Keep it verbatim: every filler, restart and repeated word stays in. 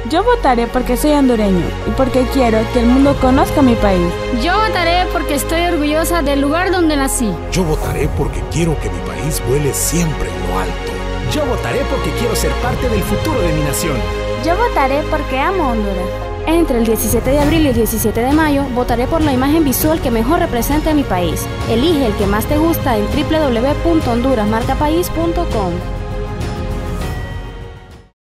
Yo votaré porque soy hondureño y porque quiero que el mundo conozca mi país. Yo votaré porque estoy orgullosa del lugar donde nací. Yo votaré porque quiero que mi país vuele siempre en lo alto. Yo votaré porque quiero ser parte del futuro de mi nación. Yo votaré porque amo Honduras. Entre el diecisiete de abril y el diecisiete de mayo, votaré por la imagen visual que mejor represente a mi país. Elige el que más te gusta en doble u doble u doble u punto honduras marca país punto com.